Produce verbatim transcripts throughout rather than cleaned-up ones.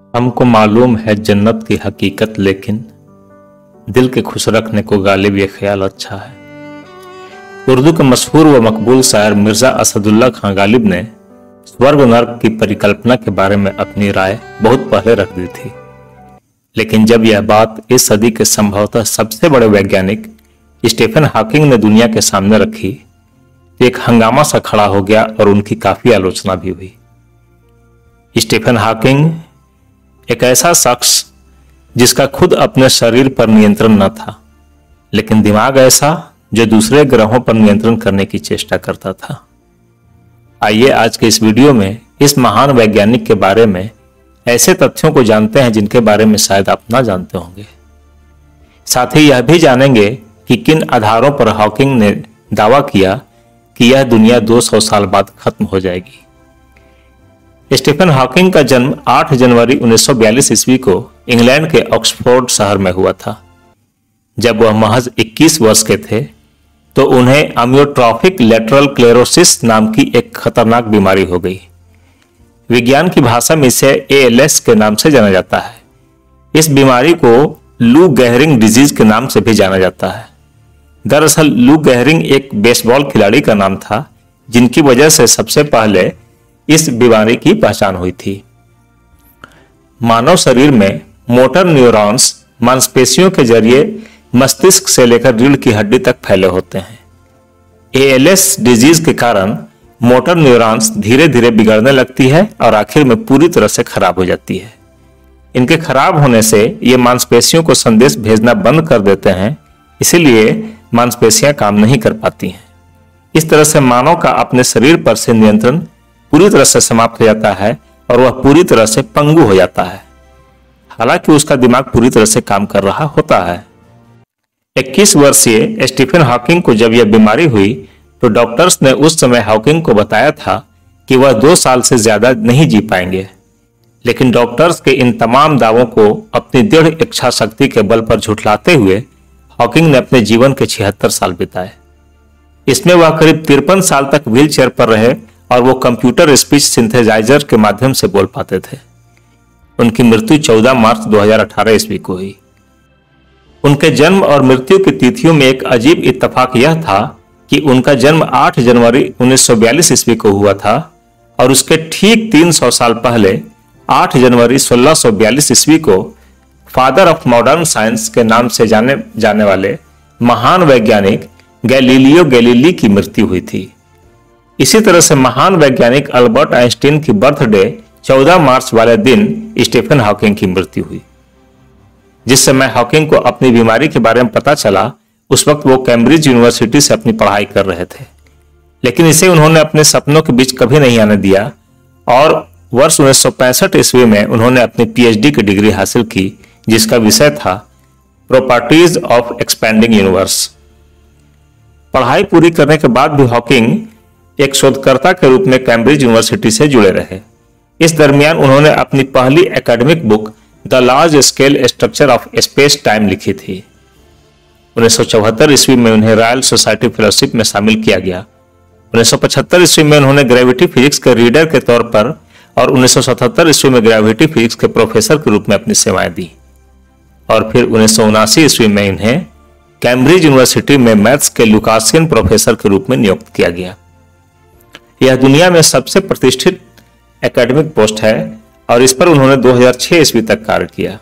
हमको मालूम है जन्नत की हकीकत, लेकिन दिल के खुश रखने को गालिब ये ख्याल अच्छा है। उर्दू के मशहूर व मकबूल शायर मिर्जा असदुल्ला खां गालिब ने स्वर्ग नर्क की परिकल्पना के बारे में अपनी राय बहुत पहले रख दी थी, लेकिन जब यह बात इस सदी के संभवतः सबसे बड़े वैज्ञानिक स्टीफन हॉकिंग ने दुनिया के सामने रखी तो एक हंगामा सा खड़ा हो गया और उनकी काफी आलोचना भी हुई। स्टीफन हॉकिंग एक ऐसा शख्स जिसका खुद अपने शरीर पर नियंत्रण न था, लेकिन दिमाग ऐसा जो दूसरे ग्रहों पर नियंत्रण करने की चेष्टा करता था। आइए आज के इस वीडियो में इस महान वैज्ञानिक के बारे में ऐसे तथ्यों को जानते हैं जिनके बारे में शायद आप ना जानते होंगे। साथ ही यह भी जानेंगे कि किन आधारों पर हॉकिंग ने दावा किया कि यह दुनिया दो सौ साल बाद खत्म हो जाएगी। स्टीफन हॉकिंग का जन्म आठ जनवरी उन्नीस सौ बयालीस ईस्वी को इंग्लैंड के ऑक्सफोर्ड शहर में हुआ था। जब वह महज इक्कीस वर्ष के थे तो उन्हें अम्योट्रॉफिक लेटरल क्लेरोसिस नाम की एक खतरनाक बीमारी हो गई। विज्ञान की भाषा में इसे ए एल एस के नाम से जाना जाता है। इस बीमारी को लू गेहरिंग डिजीज के नाम से भी जाना जाता है। दरअसल लू गेहरिंग एक बेसबॉल खिलाड़ी का नाम था, जिनकी वजह से सबसे पहले इस बीमारी की पहचान हुई थी। मानव शरीर में मोटर न्यूरॉन्स मांसपेशियों के जरिए मस्तिष्क से लेकर रीढ़ की हड्डी तक फैले होते हैं। ए एल एस डिजीज के कारण मोटर न्यूरॉन्स धीरे धीरे बिगड़ने लगती है और आखिर में पूरी तरह से खराब हो जाती है। इनके खराब होने से ये मांसपेशियों को संदेश भेजना बंद कर देते हैं, इसीलिए मांसपेशियां काम नहीं कर पाती हैं। इस तरह से मानव का अपने शरीर पर से नियंत्रण पूरी तरह से समाप्त हो जाता है और वह पूरी तरह से पंगु हो जाता है, हालांकि उसका दिमाग पूरी तरह से काम कर रहा होता है। इक्कीस वर्षीय स्टीफन हॉकिंग को जब यह बीमारी हुई तो डॉक्टर्स ने उस समय हॉकिंग को बताया था कि वह दो साल से ज्यादा नहीं जी पाएंगे, लेकिन डॉक्टर्स के इन तमाम दावों को अपनी दृढ़ इच्छा शक्ति के बल पर झुठलाते हुए हॉकिंग ने अपने जीवन के छिहत्तर साल बिताए। इसमें वह करीब तिरपन साल तक व्हील चेयर पर रहे और वो कंप्यूटर स्पीच सिंथेसाइजर के माध्यम से बोल पाते थे। उनकी मृत्यु चौदह मार्च दो हज़ार अठारह ईस्वी को हुई। उनके जन्म और मृत्यु की तिथियों में एक अजीब इत्तेफाक यह था कि उनका जन्म आठ जनवरी उन्नीस सौ बयालीस ईस्वी को हुआ था और उसके ठीक तीन सौ साल पहले आठ जनवरी सोलह सौ बयालीस ईस्वी को फादर ऑफ मॉडर्न साइंस के नाम से जाने जाने वाले महान वैज्ञानिक गैलीलियो गैलीली की मृत्यु हुई थी। इसी तरह से महान वैज्ञानिक अल्बर्ट आइंस्टीन की बर्थडे चौदह मार्च वाले दिन स्टीफन हॉकिंग की मृत्यु हुई। जिस समय हॉकिंग को अपनी बीमारी के बारे में पता चला उस वक्त वो कैम्ब्रिज यूनिवर्सिटी से अपनी पढ़ाई कर रहे थे, लेकिन इसे उन्होंने अपने सपनों के बीच कभी नहीं आने दिया और वर्ष उन्नीस सौ पैंसठ ईस्वी में उन्होंने अपनी पी एच डी की डिग्री हासिल की, जिसका विषय था प्रॉपर्टीज ऑफ एक्सपैंडिंग यूनिवर्स। पढ़ाई पूरी करने के बाद भी हॉकिंग एक शोधकर्ता के रूप में कैम्ब्रिज यूनिवर्सिटी से जुड़े रहे। इस दरमियान उन्होंने अपनी पहली academic book the large scale structure of space time लिखी थी। उन्नीस सौ चौहत्तर ईस्वी में उन्हें रॉयल सोसाइटी फेलोशिप में शामिल किया गया। उन्नीस सौ पचहत्तर ईस्वी में उन्होंने ग्रेविटी फिजिक्स के रीडर के तौर पर और उन्नीस सौ सतहत्तर ईस्वी में ग्रेविटी फिजिक्स के प्रोफेसर के रूप में अपनी सेवाएं दी और फिर उन्नीस सौ उनासी ईस्वी में इन्हें कैम्ब्रिज यूनिवर्सिटी में मैथ्स के लुकासियन प्रोफेसर के रूप में नियुक्त किया गया। यह दुनिया में सबसे प्रतिष्ठित एकेडमिक पोस्ट है और इस पर उन्होंने दो हज़ार छह ईस्वी तक कार्य किया।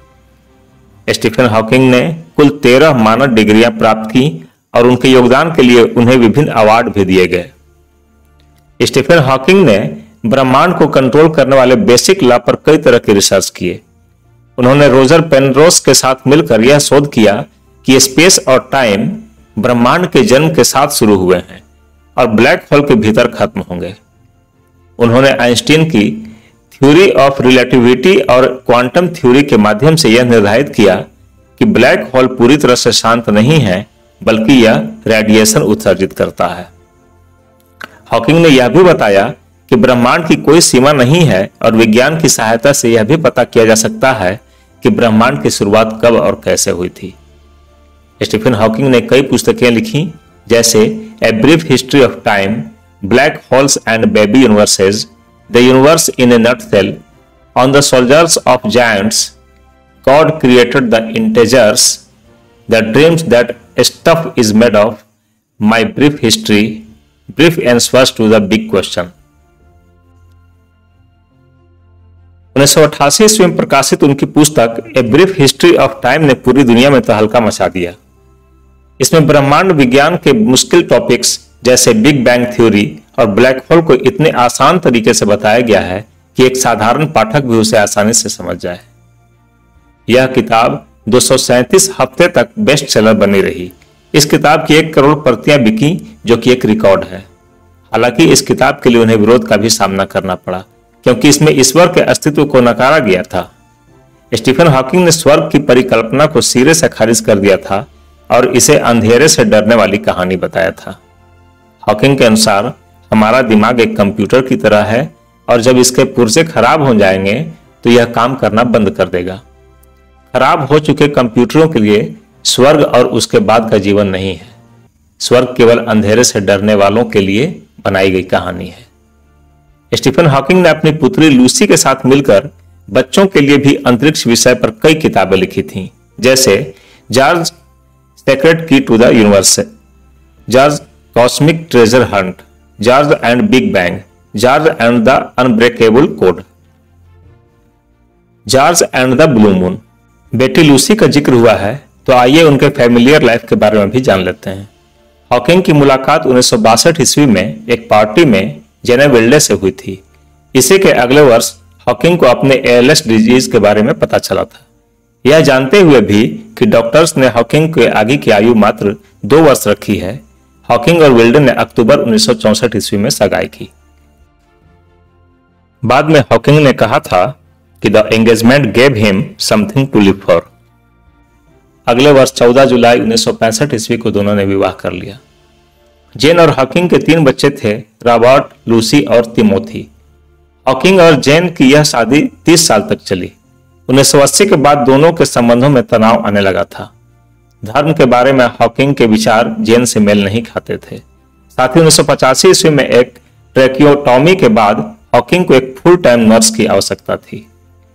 स्टीफन हॉकिंग ने कुल तेरह मानद डिग्रियां प्राप्त की और उनके योगदान के लिए उन्हें विभिन्न अवार्ड भी दिए गए। स्टीफन हॉकिंग ने ब्रह्मांड को कंट्रोल करने वाले बेसिक लॉ पर कई तरह की रिसर्च किए। उन्होंने रोजर पेनरोस के साथ मिलकर यह शोध किया कि स्पेस और टाइम ब्रह्मांड के जन्म के साथ शुरू हुए हैं और ब्लैक होल के भीतर खत्म होंगे। उन्होंने आइंस्टीन की थ्योरी ऑफ रिलेटिविटी और क्वांटम थ्योरी के माध्यम से यह निर्धारित किया कि ब्लैक होल पूरी तरह से शांत नहीं है, बल्कि यह रेडिएशन उत्सर्जित करता है। हॉकिंग ने यह भी बताया कि ब्रह्मांड की कोई सीमा नहीं है और विज्ञान की सहायता से यह भी पता किया जा सकता है कि ब्रह्मांड की शुरुआत कब और कैसे हुई थी। स्टीफन हॉकिंग ने कई पुस्तकें लिखी, जैसे a brief history of time, black holes and baby universes, the universe in a nutshell, On the shoulders of giants, God created the integers, the dreams that stuff is made of. My brief history, brief answers to the big question. उन्नीस सौ अट्ठासी ईस्वी में प्रकाशित उनकी पुस्तक a brief history of time ने पूरी दुनिया में तहलका मचा दिया। इसमें ब्रह्मांड विज्ञान के मुश्किल टॉपिक्स जैसे बिग बैंग थ्योरी और ब्लैक होल को इतने आसान तरीके से बताया गया है कि एक साधारण पाठक भी उसे आसानी से समझ जाए। यह किताब दो सौ सैंतीस हफ्ते तक बेस्ट सेलर बनी रही। इस किताब की एक करोड़ प्रतियां बिकी, जो कि एक रिकॉर्ड है। हालांकि इस किताब के लिए उन्हें विरोध का भी सामना करना पड़ा, क्योंकि इसमें ईश्वर के अस्तित्व को नकारा गया था। स्टीफन हॉकिंग ने स्वर्ग की परिकल्पना को सिरे से खारिज कर दिया था और इसे अंधेरे से डरने वाली कहानी बताया था। हॉकिंग के अनुसार हमारा दिमाग एक कंप्यूटर की तरह है और जब इसके पुर्जे खराब हो जाएंगे तो यह काम करना बंद कर देगा। खराब हो चुके कंप्यूटरों के लिए स्वर्ग और उसके बाद का जीवन नहीं है। स्वर्ग केवल अंधेरे से डरने वालों के लिए बनाई गई कहानी है। स्टीफन हॉकिंग ने अपनी पुत्री लूसी के साथ मिलकर बच्चों के लिए भी अंतरिक्ष विषय पर कई किताबें लिखी थीं, जैसे George secret key to the universe, George cosmic treasure hunt, George and big bang, George and the unbreakable code, George and the blue moon. बेटी लूसी का जिक्र हुआ है तो आइए उनके फैमिलियर लाइफ के बारे में भी जान लेते हैं। हॉकिंग की मुलाकात उन्नीस सौ बासठ ईस्वी में एक पार्टी में जेने विल्डे से हुई थी। इसी के अगले वर्ष हॉकिंग को अपने एएलएस डिजीज के बारे में पता चला था। यह जानते हुए भी कि डॉक्टर्स ने हॉकिंग के आगे की आयु मात्र दो वर्ष रखी है, हॉकिंग और विल्डे ने अक्टूबर उन्नीस सौ चौसठ ईस्वी में सगाई की। बाद में हॉकिंग ने कहा था कि the engagement gave him something to live for. अगले वर्ष चौदह जुलाई उन्नीस सौ पैंसठ ईस्वी को दोनों ने विवाह कर लिया। जेन और हॉकिंग के तीन बच्चे थे, रॉबर्ट, लूसी और तिमोथी। हॉकिंग और जेन की यह शादी तीस साल तक चली। उन्नीस सौ अस्सी के बाद दोनों के संबंधों में तनाव आने लगा था। धर्म के बारे में हॉकिंग के विचार जेन से मेल नहीं खाते थे। साथ ही उन्नीस सौ पचासी ईस्वी में एक ट्रैकियोटॉमी के बाद हॉकिंग को एक फुल टाइम नर्स की आवश्यकता थी।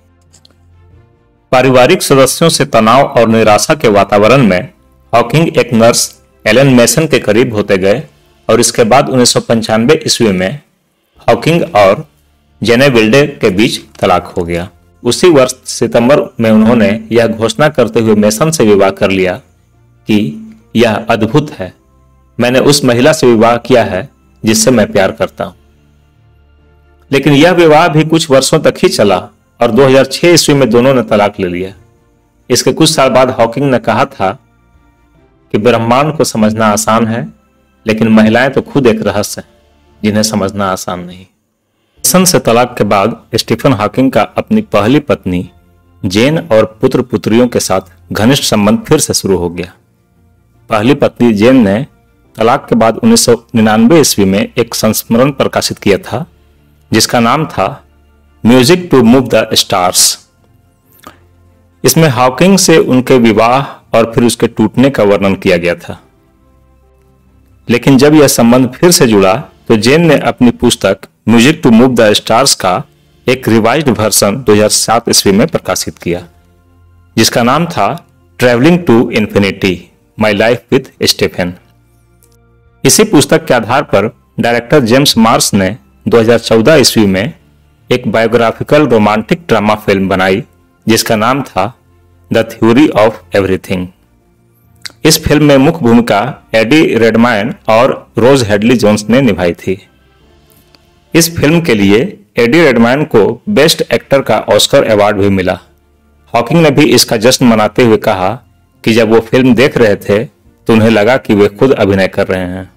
पारिवारिक सदस्यों से तनाव और निराशा के वातावरण में हॉकिंग एक नर्स एलन मेसन के करीब होते गए और इसके बाद उन्नीस सौ पंचानवे ईस्वी में हॉकिंग और जेने विल्डे के बीच तलाक हो गया। उसी वर्ष सितंबर में उन्होंने यह घोषणा करते हुए मेसन से विवाह कर लिया कि यह अद्भुत है, मैंने उस महिला से विवाह किया है जिससे मैं प्यार करता हूं। लेकिन यह विवाह भी कुछ वर्षों तक ही चला और दो हज़ार छह ईस्वी में दोनों ने तलाक ले लिया। इसके कुछ साल बाद हॉकिंग ने कहा था कि ब्रह्मांड को समझना आसान है, लेकिन महिलाएं तो खुद एक रहस्य है जिन्हें समझना आसान नहीं। मेसन से तलाक के बाद स्टीफन हॉकिंग का अपनी पहली पत्नी जेन और पुत्र पुत्रियों के साथ घनिष्ठ संबंध फिर से शुरू हो गया। पहली पत्नी जेन ने तलाक के बाद उन्नीस सौ निन्यानवे ईस्वी में एक संस्मरण प्रकाशित किया था जिसका नाम था music to move the stars. इसमें हॉकिंग से उनके विवाह और फिर उसके टूटने का वर्णन किया गया था। लेकिन जब यह संबंध फिर से जुड़ा तो जेन ने अपनी पुस्तक music to move the stars का एक रिवाइज्ड वर्जन दो हज़ार सात ईस्वी में प्रकाशित किया जिसका नाम था travelling to infinity my life with Stephen. इसी पुस्तक के आधार पर डायरेक्टर जेम्स मार्श ने दो हज़ार चौदह ईस्वी में एक बायोग्राफिकल रोमांटिक ड्रामा फिल्म बनाई जिसका नाम था द थ्योरी ऑफ एवरीथिंग। इस फिल्म में मुख्य भूमिका एडी रेडमाइन और रोज हेडली जोन्स ने निभाई थी। इस फिल्म के लिए एडी रेडमाइन को बेस्ट एक्टर का ऑस्कर अवार्ड भी मिला। हॉकिंग ने भी इसका जश्न मनाते हुए कहा कि जब वो फिल्म देख रहे थे तो उन्हें लगा कि वे खुद अभिनय कर रहे हैं।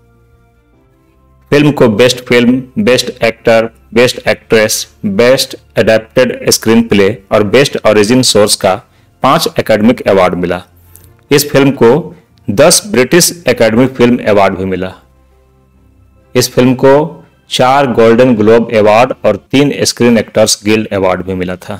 फिल्म को best film, best actor, best actress, best adapted screenplay और बेस्ट ओरिजिन सोर्स का पांच एकेडमिक अवार्ड मिला। इस फिल्म को दस ब्रिटिश एकेडमी फिल्म अवार्ड भी मिला। इस फिल्म को चार गोल्डन ग्लोब अवार्ड और तीन स्क्रीन एक्टर्स गिल्ड अवार्ड भी मिला था।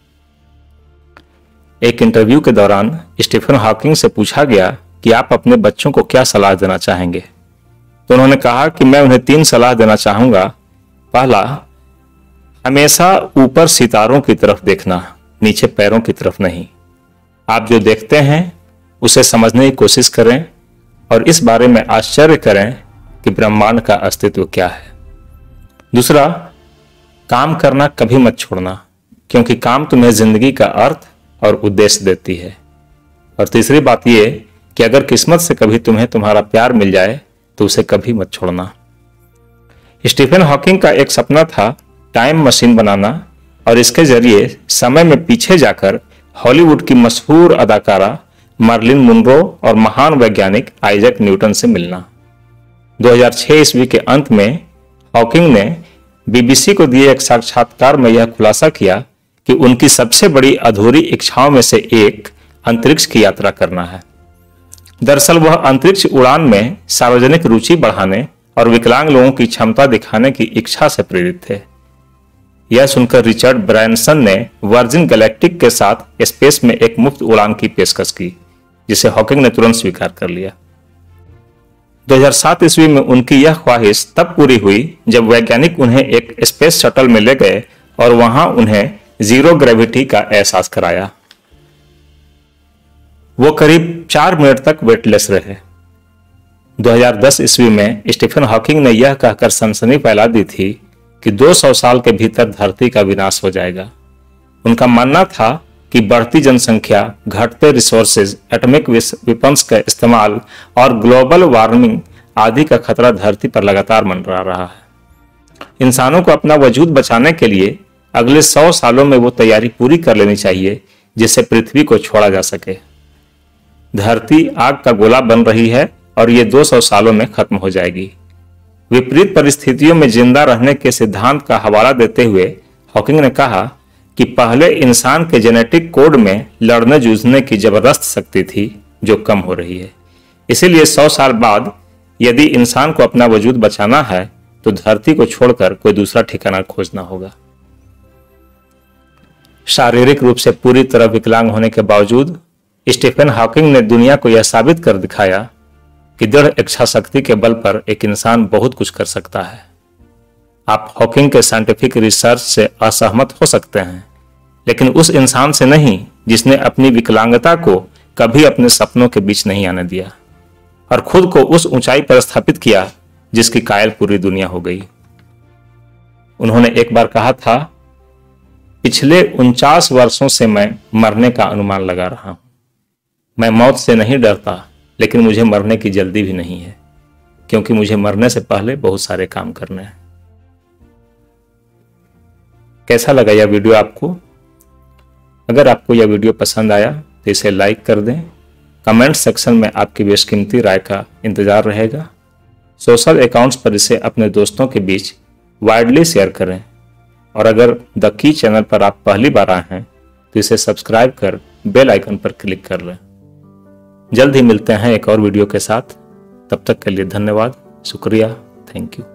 एक इंटरव्यू के दौरान स्टीफन हॉकिंग से पूछा गया कि आप अपने बच्चों को क्या सलाह देना चाहेंगे, तो उन्होंने कहा कि मैं उन्हें तीन सलाह देना चाहूंगा। पहला, हमेशा ऊपर सितारों की तरफ देखना, नीचे पैरों की तरफ नहीं। आप जो देखते हैं उसे समझने की कोशिश करें और इस बारे में आश्चर्य करें कि ब्रह्मांड का अस्तित्व क्या है। दूसरा, काम करना कभी मत छोड़ना, क्योंकि काम तुम्हें जिंदगी का अर्थ और उद्देश्य देती है। और तीसरी बात यह कि अगर किस्मत से कभी तुम्हें तुम्हारा प्यार मिल जाए तो उसे कभी मत छोड़ना। स्टीफन हॉकिंग का एक सपना था टाइम मशीन बनाना और इसके जरिए समय में पीछे जाकर हॉलीवुड की मशहूर अदाकारा मर्लिन मुनरो और महान वैज्ञानिक आइजैक न्यूटन से मिलना। दो हज़ार छह ईस्वी के अंत में हॉकिंग ने बीबीसी को दिए एक साक्षात्कार में यह खुलासा किया कि उनकी सबसे बड़ी अधूरी इच्छाओं में से एक अंतरिक्ष की यात्रा करना है। दरअसल वह अंतरिक्ष उड़ान में सार्वजनिक रुचि बढ़ाने और विकलांग लोगों की क्षमता दिखाने की इच्छा से प्रेरित थे। यह सुनकर रिचर्ड ब्रैनसन ने वर्जिन गैलेक्टिक के साथ स्पेस में एक मुफ्त उड़ान की पेशकश की, जिसे हॉकिंग ने तुरंत स्वीकार कर लिया। दो हज़ार सात ईस्वी में उनकी यह ख्वाहिश तब पूरी हुई जब वैज्ञानिक उन्हें एक स्पेस शटल में ले गए और वहां उन्हें जीरो ग्रेविटी का एहसास कराया। वो करीब चार मिनट तक वेटलेस रहे। दो हज़ार दस ईस्वी में स्टीफन हॉकिंग ने यह कहकर सनसनी फैला दी थी कि दो सौ साल के भीतर धरती का विनाश हो जाएगा। उनका मानना था कि बढ़ती जनसंख्या, घटते रिसोर्सेज, एटॉमिक वेपन्स का इस्तेमाल और ग्लोबल वार्मिंग आदि का खतरा धरती पर लगातार मंडरा रहा है। इंसानों को अपना वजूद बचाने के लिए अगले सौ सालों में वो तैयारी पूरी कर लेनी चाहिए जिससे पृथ्वी को छोड़ा जा सके। धरती आग का गोला बन रही है और ये दो सौ सालों में खत्म हो जाएगी। विपरीत परिस्थितियों में जिंदा रहने के सिद्धांत का हवाला देते हुए हॉकिंग ने कहा कि पहले इंसान के जेनेटिक कोड में लड़ने जूझने की जबरदस्त शक्ति थी जो कम हो रही है। इसीलिए सौ साल बाद यदि इंसान को अपना वजूद बचाना है तो धरती को छोड़कर कोई दूसरा ठिकाना खोजना होगा। शारीरिक रूप से पूरी तरह विकलांग होने के बावजूद स्टीफन हॉकिंग ने दुनिया को यह साबित कर दिखाया कि दृढ़ इच्छा शक्ति के बल पर एक इंसान बहुत कुछ कर सकता है। आप हॉकिंग के साइंटिफिक रिसर्च से असहमत हो सकते हैं, लेकिन उस इंसान से नहीं जिसने अपनी विकलांगता को कभी अपने सपनों के बीच नहीं आने दिया और खुद को उस ऊंचाई पर स्थापित किया जिसकी कायल पूरी दुनिया हो गई। उन्होंने एक बार कहा था, पिछले उनचास वर्षों से मैं मरने का अनुमान लगा रहा हूं। मैं मौत से नहीं डरता, लेकिन मुझे मरने की जल्दी भी नहीं है, क्योंकि मुझे मरने से पहले बहुत सारे काम करने हैं। कैसा लगा यह वीडियो आपको? अगर आपको यह वीडियो पसंद आया तो इसे लाइक कर दें। कमेंट सेक्शन में आपकी बेशकीमती राय का इंतजार रहेगा। सोशल अकाउंट्स पर इसे अपने दोस्तों के बीच वाइडली शेयर करें और अगर द की चैनल पर आप पहली बार आए हैं तो इसे सब्सक्राइब कर बेल आइकन पर क्लिक कर लें। जल्द ही मिलते हैं एक और वीडियो के साथ। तब तक के लिए धन्यवाद, शुक्रिया, थैंक यू।